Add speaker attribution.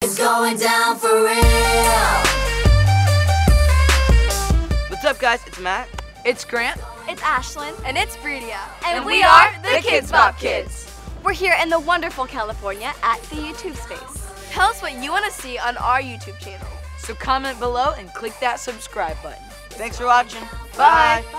Speaker 1: It's going down for real.
Speaker 2: What's up, guys? It's Matt.
Speaker 3: It's Grant.
Speaker 4: It's Ashlyn.
Speaker 5: And it's Breedia.
Speaker 4: And we are the
Speaker 5: KIDZ BOP Kids.
Speaker 4: We're here in the wonderful California at the YouTube space.
Speaker 5: Tell us what you want to see on our YouTube channel.
Speaker 3: So comment below and click that subscribe button.
Speaker 2: Thanks for watching.
Speaker 5: Bye.